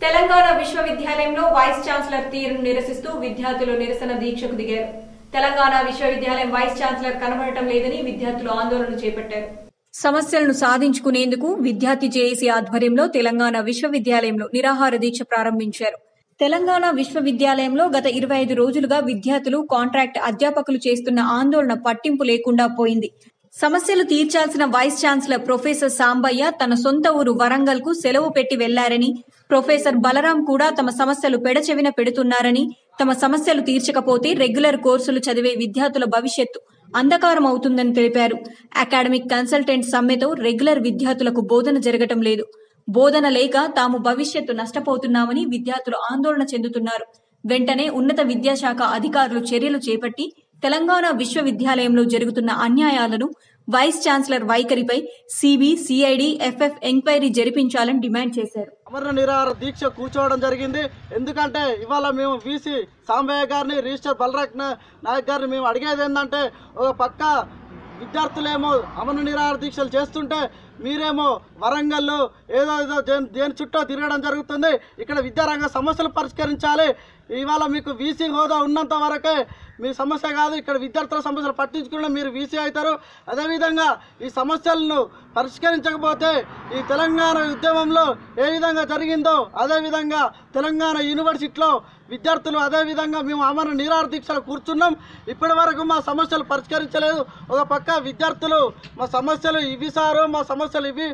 తెలంగాణ విశ్వవిద్యాలయంలో vice chancellor తీరును నిరసిస్తూ విద్యార్థులు నిరసన దీక్షకు దిగారు. తెలంగాణ విశ్వవిద్యాలయం వైస్ ఛాన్సలర్ కనబడటం లేదని విద్యార్థులు ఆందోళన చేపట్టారు. సమస్యలను సాధించుకునేందుకు విద్యార్థి జేఏసీ ఆధ్వర్యంలో తెలంగాణ విశ్వవిద్యాలయంలో నిరాహార దీక్ష ప్రారంభించారు. తెలంగాణ విశ్వవిద్యాలయంలో గత 25 రోజులుగా విద్యార్థులు, కాంట్రాక్ట్ అధ్యాపకులు చేస్తున్న ఆందోళన పట్టింపు లేకుండా పోయింది. సమస్యలు తీర్చాల్సిన వైస్ ఛాన్సలర్ ప్రొఫెసర్ సాంబయ్య తన సొంత ఊరు వరంగల్ కు సెలవు పెట్టి వెళ్లారని, ప్రొఫెసర్ బలరాం కూడా తమ సమస్యలు పెడచెవిన పెడుతున్నారని, తమ సమస్యలు తీర్చకపోతే రెగ్యులర్ కోర్సులు చదివే విద్యార్థుల భవిష్యత్తు అంధకారం అవుతుందని తెలిపారు. అకాడమిక్ కన్సల్టెంట్ సమ్మెతో రెగ్యులర్ విద్యార్థులకు బోధన జరగటం లేదు. బోధన లేక తాము భవిష్యత్తు నష్టపోతున్నామని విద్యార్థులు ఆందోళన చెందుతున్నారు. వెంటనే ఉన్నత విద్యాశాఖ అధికారులు చర్యలు చేపట్టి తెలంగాణ విశ్వవిద్యాలయంలో జరుగుతున్న అన్యాయాలను, వైస్ ఛాన్సలర్ వైఖరిపై సిబి, సిఐడి, ఎఫ్ఎఫ్ ఎంక్వైరీ జరిపించాలని డిమాండ్ చేశారు. అమర నిరాహార దీక్ష కూర్చోవడం జరిగింది. ఎందుకంటే ఇవాళ మేము వీసీ సాంబయ్య గారిని, రిజిస్టర్ బలరాం నాయక్ గారిని మేము అడిగేది ఏంటంటే, ఒక పక్క విద్యార్థులేమో అమర నిరాహార దీక్షలు చేస్తుంటే మీరేమో వరంగల్లో ఏదో దేని చుట్టూ తిరగడం జరుగుతుంది. ఇక్కడ విద్యారంగ సమస్యలు పరిష్కరించాలి. ఇవాళ మీకు వీసీ హోదా ఉన్నంత వరకే మీ సమస్య కాదు, ఇక్కడ విద్యార్థుల సమస్యలు పట్టించుకున్న మీరు వీసీ అవుతారు. అదేవిధంగా ఈ సమస్యలను పరిష్కరించకపోతే ఈ తెలంగాణ ఉద్యమంలో ఏ విధంగా జరిగిందో అదేవిధంగా తెలంగాణ యూనివర్సిటీలో విద్యార్థులు అదేవిధంగా మేము అమర నిరాహార దీక్షలు కూర్చున్నాం. ఇప్పటి వరకు మా సమస్యలు పరిష్కరించలేదు. ఒక పక్క విద్యార్థులు మా సమస్యలు ఇవి సారు, మా సమస్యలు ఇవి,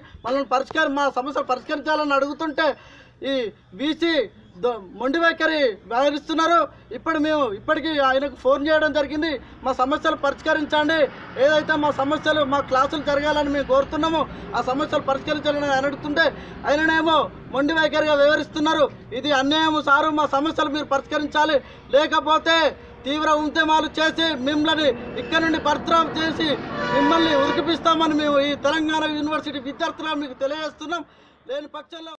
మా సమస్యలు పరిష్కరించాలని అడుగుతుంటే ఈ వీసీ మొండి వైఖరి వ్యవహరిస్తున్నారు. ఇప్పటికీ ఆయనకు ఫోన్ చేయడం జరిగింది. మా సమస్యలు పరిష్కరించండి, ఏదైతే మా సమస్యలు మా క్లాసులు జరగాలని మేము కోరుతున్నామో ఆ సమస్యలు పరిష్కరించాలని ఆయన అడుగుతుంటే ఆయననేమో మొండి వైఖరిగా వ్యవహరిస్తున్నారు. ఇది అన్యాయం సారు, మా సమస్యలు మీరు పరిష్కరించాలి, లేకపోతే తీవ్ర ఉద్యమాలు చేసి మిమ్మల్ని ఇక్కడ నుండి బర్తరఫ్ చేసి మిమ్మల్ని ఉరికిపిస్తామని మేము ఈ తెలంగాణ యూనివర్సిటీ విద్యార్థులను మీకు తెలియజేస్తున్నాం. లేని పక్షంలో